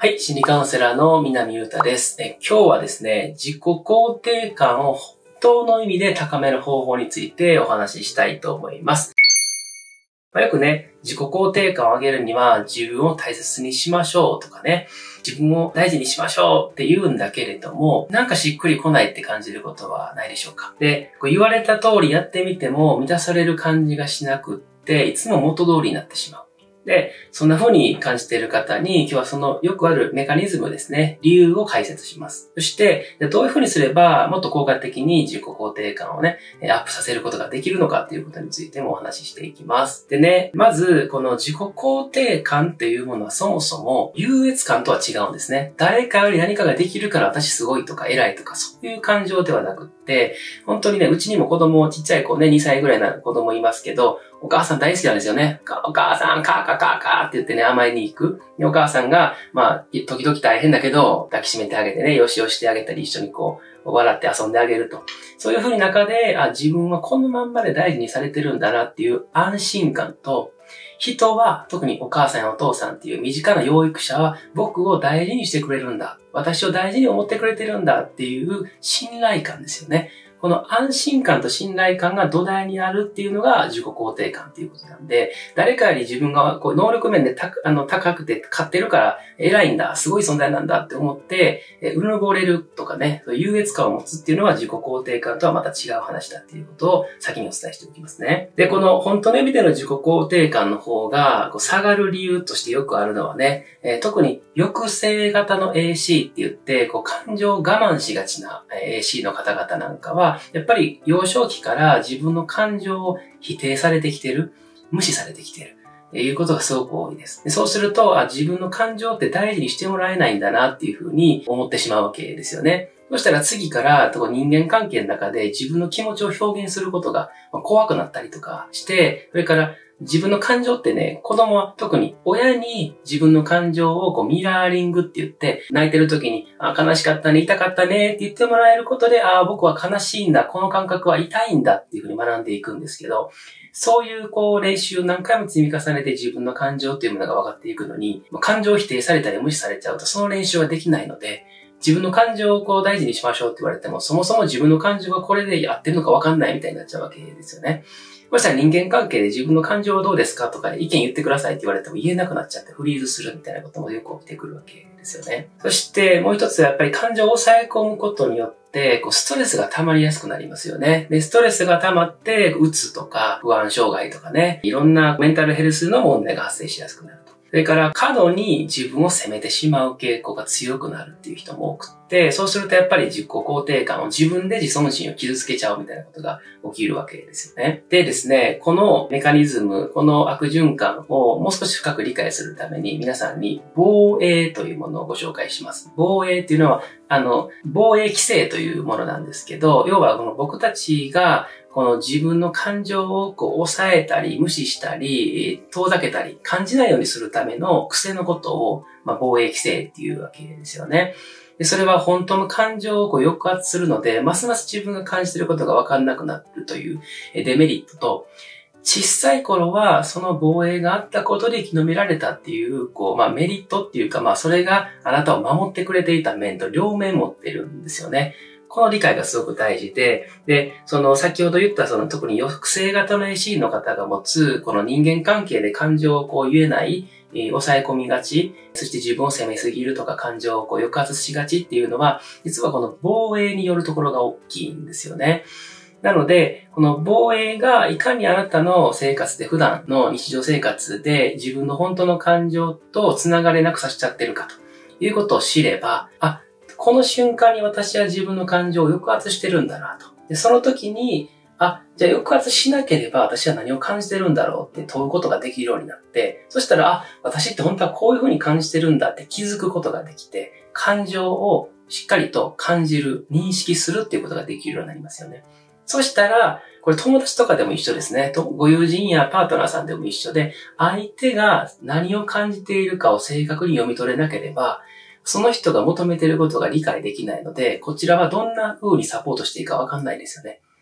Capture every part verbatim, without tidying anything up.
はい、心理カウンセラーの南裕太です。え今日はですね、自己肯定感を本当の意味で高める方法についてお話ししたいと思います。まあ、よくね、自己肯定感を上げるには自分を大切にしましょうとかね、自分を大事にしましょうって言うんだけれども、なんかしっくりこないって感じることはないでしょうか。で、こう言われた通りやってみても満たされる感じがしなくって、いつも元通りになってしまう。で、そんな風に感じている方に、今日はそのよくあるメカニズムですね、理由を解説します。そして、どういう風にすればもっと効果的に自己肯定感をね、アップさせることができるのかっていうことについてもお話ししていきます。でね、まず、この自己肯定感っていうものはそもそも優越感とは違うんですね。誰かより何かができるから私すごいとか偉いとかそういう感情ではなくって、本当にね、うちにも子供、ちっちゃい子ね、にさいぐらいの子供いますけど、お母さん大好きなんですよね。お母さん、カーカーカーカーって言ってね、甘えに行く。でお母さんが、まあ、時々大変だけど、抱きしめてあげてね、よしよししてあげたり、一緒にこう、笑って遊んであげると。そういう風に中で、あ、自分はこのまんまで大事にされてるんだなっていう安心感と、人は、特にお母さんやお父さんっていう身近な養育者は、僕を大事にしてくれるんだ。私を大事に思ってくれてるんだっていう信頼感ですよね。この安心感と信頼感が土台にあるっていうのが自己肯定感っていうことなんで、誰かより自分がこう能力面でたあの高くて勝ってるから偉いんだ、すごい存在なんだって思って、うぬぼれるとかね、優越感を持つっていうのは自己肯定感とはまた違う話だっていうことを先にお伝えしておきますね。で、この本当の意味での自己肯定感の方がこう下がる理由としてよくあるのはね、えー、特に抑制型の エーシー って言って、こう感情を我慢しがちな エーシー の方々なんかは、やっぱり幼少期から自分の感情を否定されてきてる、無視されてきてる、ということがすごく多いです。でそうするとあ、自分の感情って大事にしてもらえないんだなっていうふうに思ってしまうわけですよね。そしたら次から人間関係の中で自分の気持ちを表現することが怖くなったりとかして、それから自分の感情ってね、子供は特に親に自分の感情をこうミラーリングって言って、泣いてる時に、あ、悲しかったね、痛かったねって言ってもらえることで、あ、僕は悲しいんだ、この感覚は痛いんだっていうふうに学んでいくんですけど、そういうこう練習を何回も積み重ねて自分の感情っていうものが分かっていくのに、感情を否定されたり無視されちゃうとその練習はできないので、自分の感情をこう大事にしましょうって言われても、そもそも自分の感情がこれでやってるのか分かんないみたいになっちゃうわけですよね。そしたら人間関係で自分の感情はどうですかとか意見言ってくださいって言われても言えなくなっちゃってフリーズするみたいなこともよく起きてくるわけですよね。そしてもう一つはやっぱり感情を抑え込むことによってこうストレスが溜まりやすくなりますよね。で、ストレスが溜まってうつとか不安障害とかね、いろんなメンタルヘルスの問題が発生しやすくなると。それから過度に自分を責めてしまう傾向が強くなるっていう人も多くて、そうするとやっぱり自己肯定感を自分で自尊心を傷つけちゃうみたいなことが起きるわけですよね。でですね、このメカニズム、この悪循環をもう少し深く理解するために皆さんに防衛というものをご紹介します。防衛っていうのは、あの、防衛規制というものなんですけど、要はこの僕たちがこの自分の感情をこう抑えたり無視したり遠ざけたり感じないようにするための癖のことを、まあ、防衛規制っていうわけですよね。でそれは本当の感情をこう抑圧するので、ますます自分が感じていることが分かんなくなるというデメリットと、小さい頃はその防衛があったことで生き延びられたっていう、こう、まあメリットっていうか、まあそれがあなたを守ってくれていた面と両面持ってるんですよね。この理解がすごく大事で、で、その先ほど言ったその特に抑制型の エーシー の方が持つこの人間関係で感情をこう言えない、えー、抑え込みがち、そして自分を責めすぎるとか感情をこう抑圧しがちっていうのは、実はこの防衛によるところが大きいんですよね。なので、この防衛がいかにあなたの生活で普段の日常生活で自分の本当の感情とつながれなくさせちゃってるかということを知れば、あ、この瞬間に私は自分の感情を抑圧してるんだなと。で、その時に、あ、じゃあ抑圧しなければ私は何を感じてるんだろうって問うことができるようになって、そしたら、あ、私って本当はこういうふうに感じてるんだって気づくことができて、感情をしっかりと感じる、認識するっていうことができるようになりますよね。そしたら、これ友達とかでも一緒ですね。ご友人やパートナーさんでも一緒で、相手が何を感じているかを正確に読み取れなければ、その人が求めていることが理解できないので、こちらはどんな風にサポートしていいかわかんないですよね。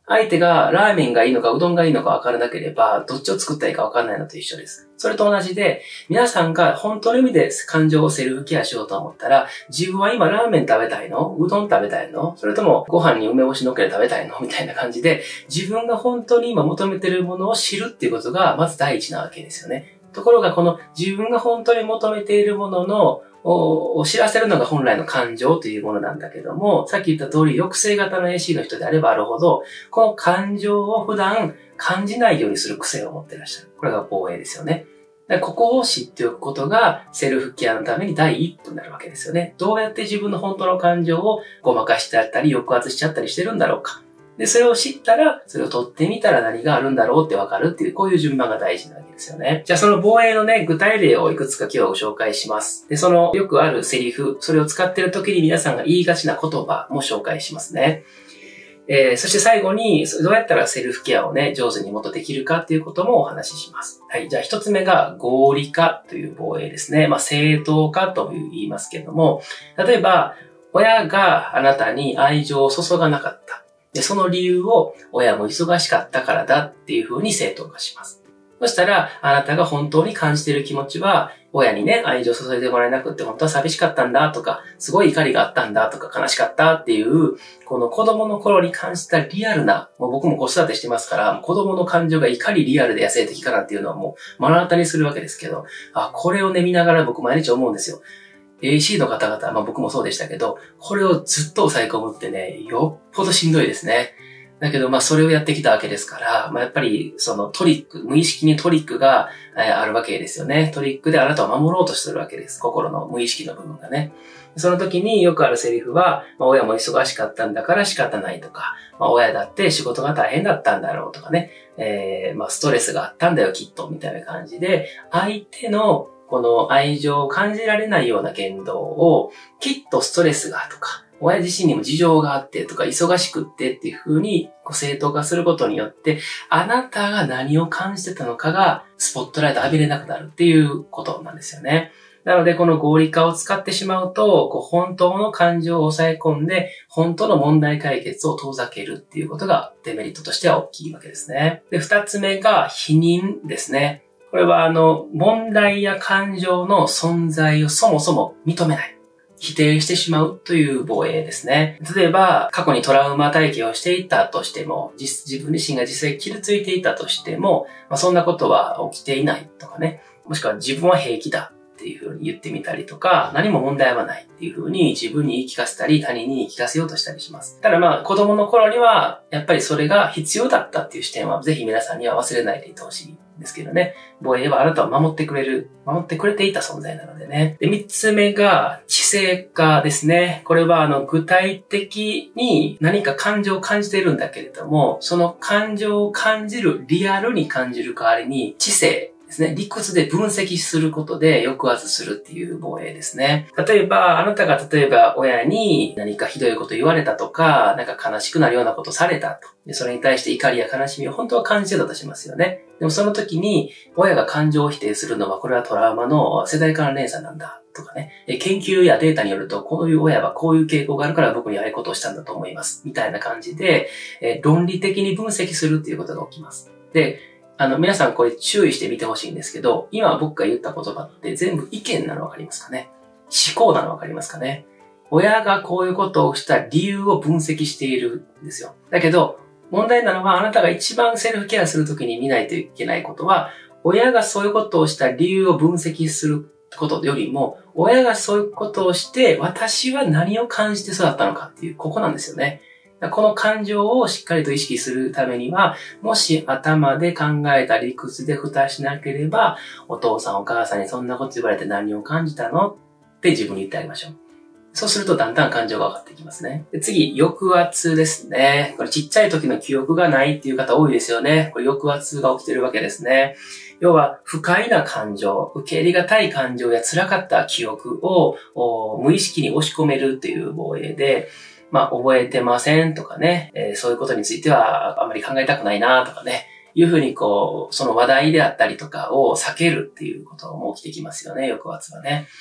相手がラーメンがいいのかうどんがいいのか分からなければ、どっちを作ったらいいか分からないのと一緒です。それと同じで、皆さんが本当の意味で感情をセルフケアしようと思ったら、自分は今ラーメン食べたいの？うどん食べたいの？それともご飯に梅干しのっけて食べたいの？みたいな感じで、自分が本当に今求めているものを知るっていうことが、まず第一なわけですよね。ところがこの自分が本当に求めているもののを知らせるのが本来の感情というものなんだけども、さっき言った通り抑制型の エーシー の人であればあるほど、この感情を普段感じないようにする癖を持っていらっしゃる。これが防衛ですよね。ここを知っておくことがセルフケアのために第一歩になるわけですよね。どうやって自分の本当の感情をごまかしてあったり抑圧しちゃったりしてるんだろうか。で、それを知ったら、それを取ってみたら何があるんだろうってわかるっていう、こういう順番が大事なわけですよね。じゃあその防衛のね、具体例をいくつか今日はご紹介します。で、そのよくあるセリフ、それを使っている時に皆さんが言いがちな言葉も紹介しますね。えー、そして最後に、どうやったらセルフケアをね、上手にもっとできるかっていうこともお話しします。はい。じゃあ一つ目が合理化という防衛ですね。まあ、正当化と言いますけれども、例えば、親があなたに愛情を注がなかった。で、その理由を親も忙しかったからだっていう風に正当化します。そしたら、あなたが本当に感じている気持ちは、親にね、愛情を注いでもらえなくって本当は寂しかったんだとか、すごい怒りがあったんだとか悲しかったっていう、この子供の頃に感じたリアルな、もう僕も子育てしてますから、子供の感情がいかにリアルで野生的かなっていうのはもう目の当たりにするわけですけど、あ、これをね、見ながら僕毎日思うんですよ。エーシー の方々、まあ僕もそうでしたけど、これをずっと抑え込むってね、よっぽどしんどいですね。だけど、まあ、それをやってきたわけですから、まあ、やっぱり、そのトリック、無意識にトリックが、えー、あるわけですよね。トリックであなたを守ろうとしてるわけです。心の無意識の部分がね。その時によくあるセリフは、まあ、親も忙しかったんだから仕方ないとか、まあ、親だって仕事が大変だったんだろうとかね、えー、まあ、ストレスがあったんだよ、きっと、みたいな感じで、相手のこの愛情を感じられないような言動を、きっとストレスがとか、親自身にも事情があってとか忙しくってっていう風にこう正当化することによって、あなたが何を感じてたのかがスポットライト浴びれなくなるっていうことなんですよね。なのでこの合理化を使ってしまうと、こう本当の感情を抑え込んで、本当の問題解決を遠ざけるっていうことがデメリットとしては大きいわけですね。で、二つ目が否認ですね。これはあの、問題や感情の存在をそもそも認めない。否定してしまうという防衛ですね。例えば、過去にトラウマ体験をしていたとしても、自分自身が実際傷ついていたとしても、まあ、そんなことは起きていないとかね。もしくは自分は平気だっていうふうに言ってみたりとか、何も問題はないっていうふうに自分に言い聞かせたり、他人に言い聞かせようとしたりします。ただまあ、子供の頃には、やっぱりそれが必要だったっていう視点は、ぜひ皆さんには忘れないでいてほしい。ですけどね。防衛はあなたを守ってくれる、守ってくれていた存在なのでね。で、三つ目が知性化ですね。これはあの具体的に何か感情を感じているんだけれども、その感情を感じる、リアルに感じる代わりに知性ですね。理屈で分析することで抑圧するっていう防衛ですね。例えば、あなたが例えば親に何かひどいこと言われたとか、なんか悲しくなるようなことされたと。で、それに対して怒りや悲しみを本当は感じてたとしますよね。でもその時に、親が感情を否定するのは、これはトラウマの世代間連鎖なんだ、とかね。研究やデータによると、こういう親はこういう傾向があるから僕にああいうことをしたんだと思います。みたいな感じで、え論理的に分析するっていうことが起きます。で、あの、皆さんこれ注意してみてほしいんですけど、今僕が言った言葉って全部意見なのわかりますかね？思考なのわかりますかね？親がこういうことをした理由を分析しているんですよ。だけど、問題なのはあなたが一番セルフケアするときに見ないといけないことは、親がそういうことをした理由を分析することよりも、親がそういうことをして私は何を感じて育ったのかっていう、ここなんですよね。この感情をしっかりと意識するためには、もし頭で考えた理屈で蓋しなければ、お父さんお母さんにそんなこと言われて何を感じたのって自分に言ってあげましょう。そうするとだんだん感情が分かってきますね。で次、抑圧ですね。これちっちゃい時の記憶がないっていう方多いですよね。これ抑圧が起きてるわけですね。要は不快な感情、受け入れがたい感情や辛かった記憶を無意識に押し込めるっていう防衛で、まあ、覚えてませんとかね、えー、そういうことについてはあまり考えたくないなとかね、いうふうにこう、その話題であったりとかを避けるっていうことも起きてきますよね、抑圧はね。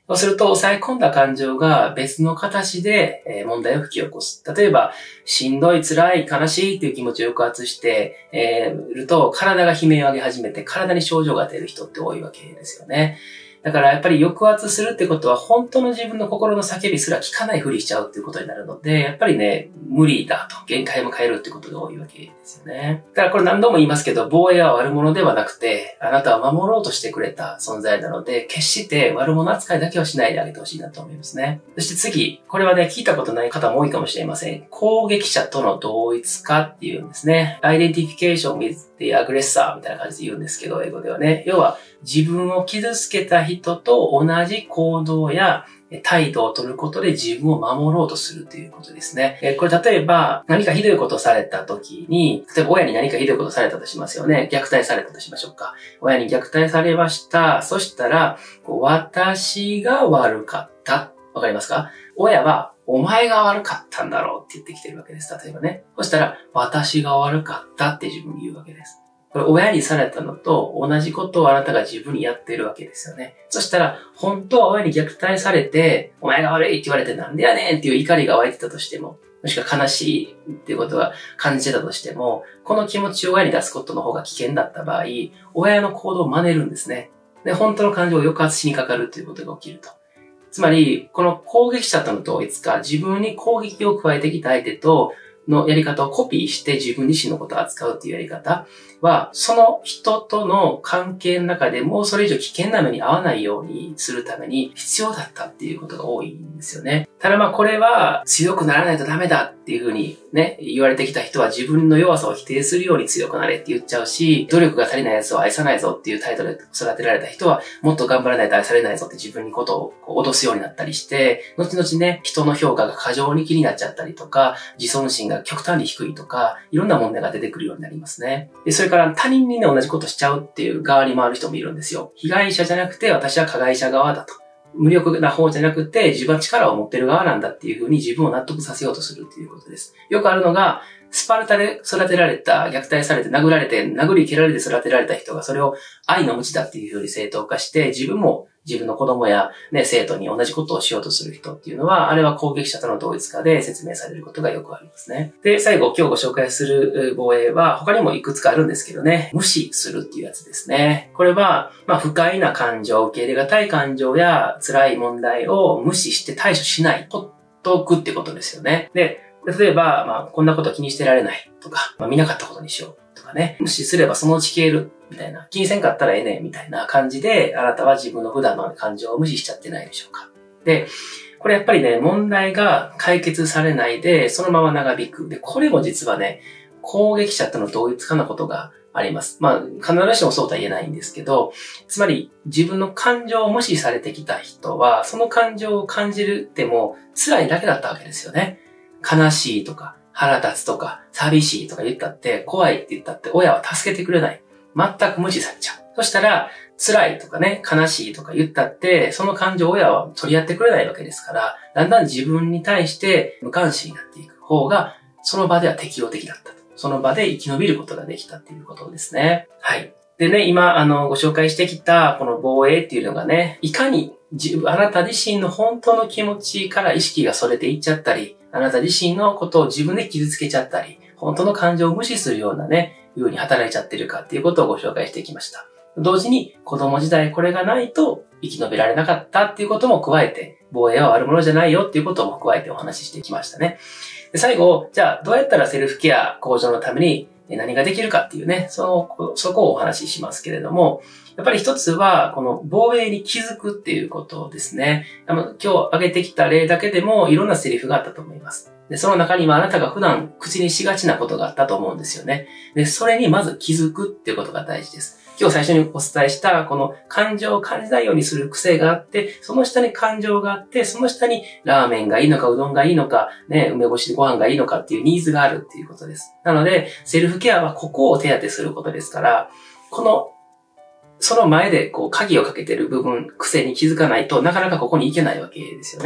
そうすると、抑え込んだ感情が別の形で問題を引き起こす。例えば、しんどい、辛い、悲しいっていう気持ちを抑圧して、えー、ると、体が悲鳴を上げ始めて、体に症状が出る人って多いわけですよね。だからやっぱり抑圧するってことは本当の自分の心の叫びすら聞かないふりしちゃうっていうことになるので、やっぱりね、無理だと、限界も変えるってことが多いわけですよね。だからこれ何度も言いますけど、防衛は悪者ではなくて、あなたは守ろうとしてくれた存在なので、決して悪者扱いだけはしないであげてほしいなと思いますね。そして次、これはね、聞いたことない方も多いかもしれません。攻撃者との同一化っていうんですね。Identification with the aggressor みたいな感じで言うんですけど、英語ではね。要は、自分を傷つけた人と同じ行動や態度を取ることで自分を守ろうとするということですね。これ例えば何かひどいことをされた時に、例えば親に何かひどいことをされたとしますよね。虐待されたとしましょうか。親に虐待されました。そしたら、私が悪かった。わかりますか？親はお前が悪かったんだろうって言ってきてるわけです。例えばね。そしたら、私が悪かったって自分に言うわけです。これ親にされたのと同じことをあなたが自分にやってるわけですよね。そしたら、本当は親に虐待されて、お前が悪いって言われてなんでやねんっていう怒りが湧いてたとしても、もしくは悲しいっていうことが感じてたとしても、この気持ちを親に出すことの方が危険だった場合、親の行動を真似るんですね。で、本当の感情を抑圧しにかかるということが起きると。つまり、この攻撃者との同一か、自分に攻撃を加えてきた相手とのやり方をコピーして自分自身のことを扱うというやり方は、その人との関係の中でもうそれ以上危険な目に遭わないようにするために必要だったっていうことが多いんですよね。ただまあこれは強くならないとダメだっていうふうにね、言われてきた人は自分の弱さを否定するように強くなれって言っちゃうし、努力が足りない奴を愛さないぞっていう態度で育てられた人はもっと頑張らないと愛されないぞって自分にことをこう脅すようになったりして、後々ね、人の評価が過剰に気になっちゃったりとか、自尊心が極端に低いとか、いろんな問題が出てくるようになりますね。で、それから他人にね、同じことしちゃうっていう側に回る人もいるんですよ。被害者じゃなくて私は加害者側だと。無力な方じゃなくて自分は力を持ってる側なんだっていうふうに自分を納得させようとするっていうことです。よくあるのが、スパルタで育てられた、虐待されて殴られて、殴り蹴られて育てられた人がそれを愛の無知だっていうふうに正当化して、自分も自分の子供やね、生徒に同じことをしようとする人っていうのは、あれは攻撃者との同一化で説明されることがよくありますね。で、最後今日ご紹介する防衛は他にもいくつかあるんですけどね、無視するっていうやつですね。これは、まあ不快な感情、受け入れがたい感情や辛い問題を無視して対処しない、ほっとくってことですよね。で、例えば、まあこんなこと気にしてられないとか、まあ見なかったことにしようとかね、無視すればそのうち消える。みたいな。気にせんかったらええねんみたいな感じで、あなたは自分の普段の感情を無視しちゃってないでしょうか。で、これやっぱりね、問題が解決されないで、そのまま長引く。で、これも実はね、攻撃者との同一化なことがあります。まあ、必ずしもそうとは言えないんですけど、つまり自分の感情を無視されてきた人は、その感情を感じるでも辛いだけだったわけですよね。悲しいとか、腹立つとか、寂しいとか言ったって、怖いって言ったって、親は助けてくれない。全く無視されちゃう。そしたら、辛いとかね、悲しいとか言ったって、その感情を親は取り合ってくれないわけですから、だんだん自分に対して無関心になっていく方が、その場では適応的だったと。その場で生き延びることができたっていうことですね。はい。でね、今、あの、ご紹介してきた、この防衛っていうのがね、いかに自分、あなた自身の本当の気持ちから意識がそれていっちゃったり、あなた自身のことを自分で傷つけちゃったり、本当の感情を無視するようなね、いう風に働いちゃってるかっていうことをご紹介してきました。同時に子供時代これがないと生き延びられなかったっていうことも加えて、防衛は悪者じゃないよっていうことも加えてお話ししてきましたね。で最後、じゃあどうやったらセルフケア向上のために何ができるかっていうね、その、そこをお話ししますけれども、やっぱり一つは、この防衛に気づくっていうことですね。あの、今日挙げてきた例だけでもいろんなセリフがあったと思います。で、その中にはあなたが普段口にしがちなことがあったと思うんですよね。で、それにまず気づくっていうことが大事です。今日最初にお伝えしたこの感情を感じないようにする癖があって、その下に感情があって、その下にラーメンがいいのかうどんがいいのか、ね、梅干しご飯がいいのかっていうニーズがあるっていうことです。なので、セルフケアはここを手当てすることですから、このその前でこう鍵をかけてる部分、癖に気づかないとなかなかここに行けないわけですよね。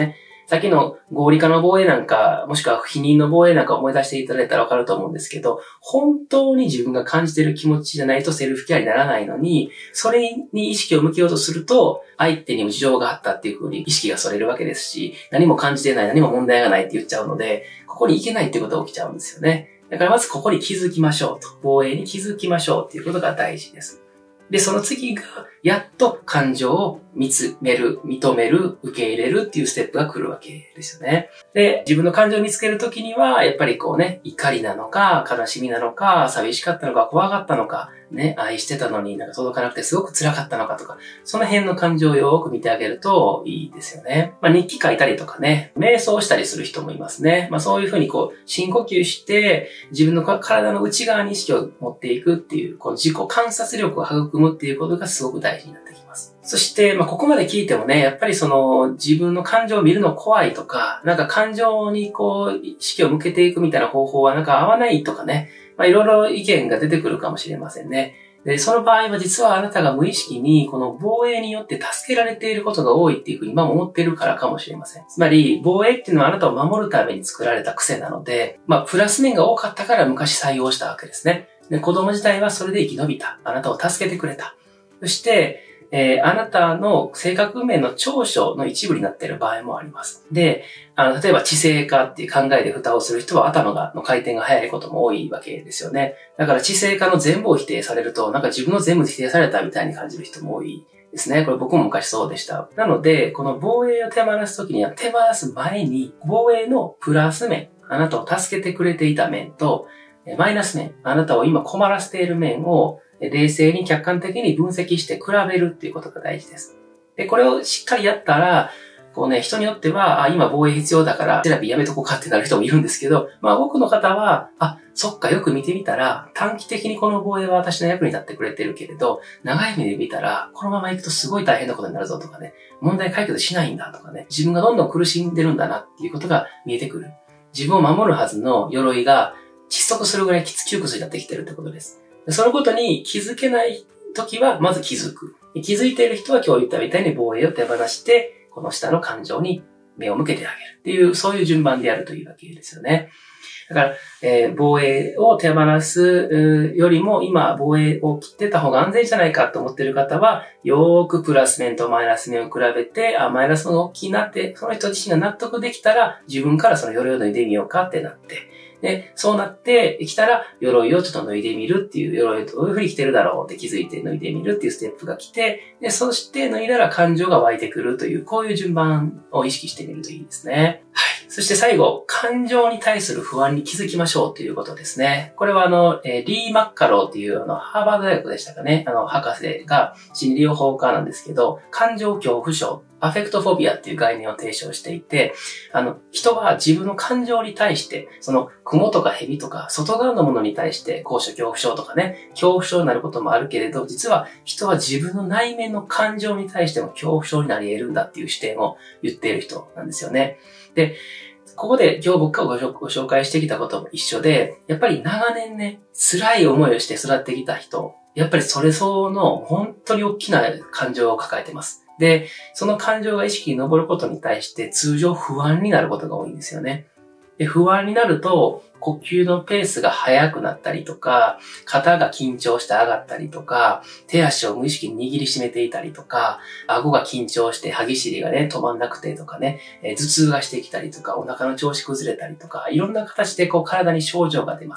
さっきの合理化の防衛なんか、もしくは否認の防衛なんか思い出していただいたらわかると思うんですけど、本当に自分が感じている気持ちじゃないとセルフケアにならないのに、それに意識を向けようとすると、相手にも事情があったっていう風に意識がそれるわけですし、何も感じてない、何も問題がないって言っちゃうので、ここに行けないってことが起きちゃうんですよね。だからまずここに気づきましょうと。防衛に気づきましょうっていうことが大事です。で、その次が、やっと感情を見つめる、認める、受け入れるっていうステップが来るわけですよね。で、自分の感情を見つけるときには、やっぱりこうね、怒りなのか、悲しみなのか、寂しかったのか、怖かったのか、ね、愛してたのになんか届かなくてすごく辛かったのかとか、その辺の感情をよく見てあげるといいですよね。まあ日記書いたりとかね、瞑想したりする人もいますね。まあそういうふうにこう、深呼吸して、自分の体の内側に意識を持っていくっていう、この自己観察力を育むっていうことがすごく大事になってきます。そして、まあここまで聞いてもね、やっぱりその自分の感情を見るの怖いとか、なんか感情にこう、意識を向けていくみたいな方法はなんか合わないとかね、まあいろいろ意見が出てくるかもしれませんね。で、その場合は実はあなたが無意識にこの防衛によって助けられていることが多いっていうふうに今思っているからかもしれません。つまり、防衛っていうのはあなたを守るために作られた癖なので、まあ、プラス面が多かったから昔採用したわけですね。で、子供自体はそれで生き延びた。あなたを助けてくれた。そして、えー、あなたの性格面の長所の一部になっている場合もあります。で、あの、例えば知性化っていう考えで蓋をする人は頭がの回転が速いことも多いわけですよね。だから知性化の全部を否定されると、なんか自分の全部否定されたみたいに感じる人も多いですね。これ僕も昔そうでした。なので、この防衛を手放すときには手放す前に、防衛のプラス面、あなたを助けてくれていた面と、マイナス面、あなたを今困らせている面を冷静に客観的に分析して比べるっていうことが大事です。で、これをしっかりやったら、こうね、人によっては、あ、今防衛必要だからセラピーやめとこうかってなる人もいるんですけど、まあ多くの方は、あ、そっか、よく見てみたら、短期的にこの防衛は私の役に立ってくれてるけれど、長い目で見たら、このまま行くとすごい大変なことになるぞとかね、問題解決しないんだとかね、自分がどんどん苦しんでるんだなっていうことが見えてくる。自分を守るはずの鎧が窒息するぐらいきつ窮屈になってきてるってことです。そのことに気づけないときは、まず気づく。気づいている人は今日言ったみたいに防衛を手放して、この下の感情に目を向けてあげるっていう、そういう順番でやるというわけですよね。だから、えー、防衛を手放すよりも、今、防衛を切ってた方が安全じゃないかと思っている方は、よーくプラス面とマイナス面を比べて、あ、マイナスの大きいなって、その人自身が納得できたら、自分からその鎧を脱いでみようかってなって、で、そうなってきたら、鎧をちょっと脱いでみるっていう、鎧どういう風に着てるだろうって気づいて脱いでみるっていうステップが来て、で、そして脱いだら感情が湧いてくるという、こういう順番を意識してみるといいですね。はい。そして最後、感情に対する不安に気づきましょうということですね。これはあの、えー、リー・マッカローっていうあの、ハーバード大学でしたかね。あの、博士が心理療法家なんですけど、感情恐怖症、アフェクトフォビアっていう概念を提唱していて、あの、人は自分の感情に対して、その、雲とか蛇とか、外側のものに対して、高所恐怖症とかね、恐怖症になることもあるけれど、実は人は自分の内面の感情に対しても恐怖症になり得るんだっていう視点を言っている人なんですよね。で、ここで今日僕がご紹介してきたことも一緒で、やっぱり長年ね、辛い思いをして育ってきた人、やっぱりそれ相応の本当に大きな感情を抱えてます。で、その感情が意識に上ることに対して通常不安になることが多いんですよね。で、不安になると呼吸のペースが速くなったりとか、肩が緊張して上がったりとか、手足を無意識に握りしめていたりとか、顎が緊張して歯ぎしりがね、止まんなくてとかね、えー、頭痛がしてきたりとか、お腹の調子崩れたりとか、いろんな形でこう体に症状が出ます。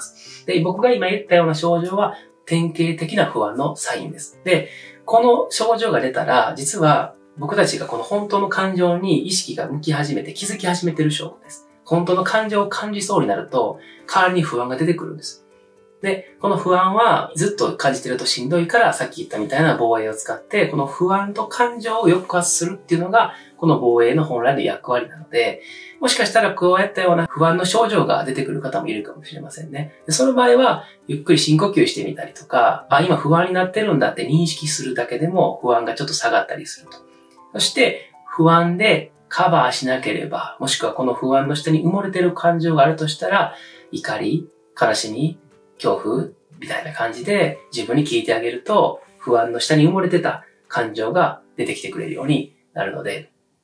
で、僕が今言ったような症状は典型的な不安のサインです。で、この症状が出たら、実は僕たちがこの本当の感情に意識が向き始めて気づき始めている証拠です。本当の感情を感じそうになると、代わりに不安が出てくるんです。で、この不安はずっと感じてるとしんどいから、さっき言ったみたいな防衛を使って、この不安と感情を抑圧するっていうのが、この防衛の本来の役割なので、もしかしたらこうやったような不安の症状が出てくる方もいるかもしれませんね。でその場合は、ゆっくり深呼吸してみたりとか、あ、今不安になってるんだって認識するだけでも不安がちょっと下がったりすると。そして、不安でカバーしなければ、もしくはこの不安の下に埋もれている感情があるとしたら、怒り、悲しみ、恐怖みたいな感じで自分に聞いてあげると、不安の下に埋もれてた感情が出てきてくれるようになるので、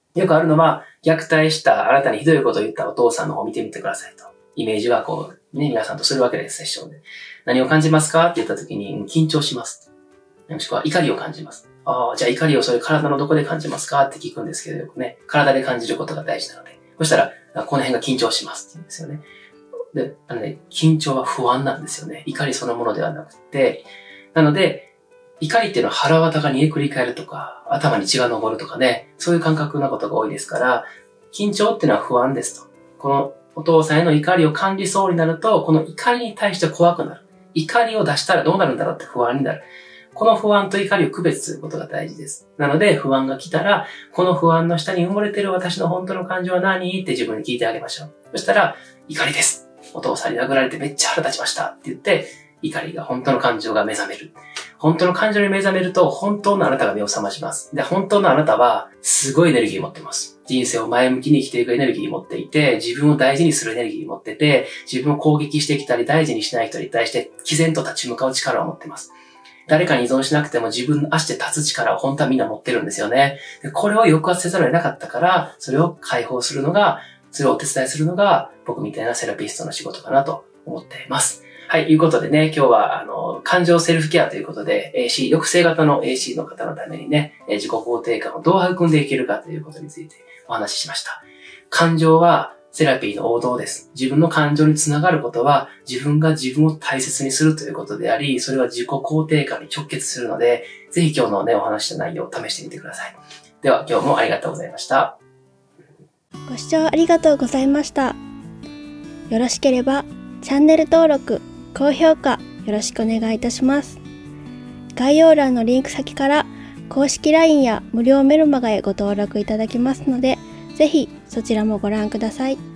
よくあるのは、虐待したあなたにひどいことを言ったお父さんの方を見てみてくださいと。イメージがこう、ね、皆さんとするわけです、セッションで。何を感じますかって言った時に、緊張します。もしくは怒りを感じます。ああ、じゃあ怒りをそれ体のどこで感じますかって聞くんですけど、よくね、体で感じることが大事なので。そしたら、この辺が緊張しますって言うんですよね。で、あのね、緊張は不安なんですよね。怒りそのものではなくて。なので、怒りっていうのは腹渡が煮えくり返るとか、頭に血が昇るとかね、そういう感覚なことが多いですから、緊張っていうのは不安ですと。このお父さんへの怒りを感じそうになると、この怒りに対して怖くなる。怒りを出したらどうなるんだろうって不安になる。この不安と怒りを区別することが大事です。なので、不安が来たら、この不安の下に埋もれている私の本当の感情は何って自分に聞いてあげましょう。そしたら、怒りです。お父さんに殴られてめっちゃ腹立ちましたって言って、怒りが本当の感情が目覚める。本当の感情に目覚めると、本当のあなたが目を覚まします。で、本当のあなたは、すごいエネルギーを持ってます。人生を前向きに生きていくエネルギーを持っていて、自分を大事にするエネルギーを持ってて、自分を攻撃してきたり大事にしない人に対して、毅然と立ち向かう力を持っています。誰かに依存しなくても自分の足で立つ力を本当はみんな持ってるんですよね。で、これを抑圧せざるを得なかったから、それを解放するのが、それをお手伝いするのが、僕みたいなセラピストの仕事かなと思っています。はい、ということでね、今日は、あの、感情セルフケアということで、エーシー、抑制型の エーシー の方のためにね、自己肯定感をどう育んでいけるかということについてお話ししました。感情はセラピーの王道です。自分の感情につながることは、自分が自分を大切にするということであり、それは自己肯定感に直結するので、ぜひ今日のね、お話した内容を試してみてください。では、今日もありがとうございました。 ご視聴ありがとうございました。よろしければ、チャンネル登録、高評価よろしくお願いいたします。概要欄のリンク先から公式 ライン や無料メルマガへご登録いただけますので、ぜひそちらもご覧ください。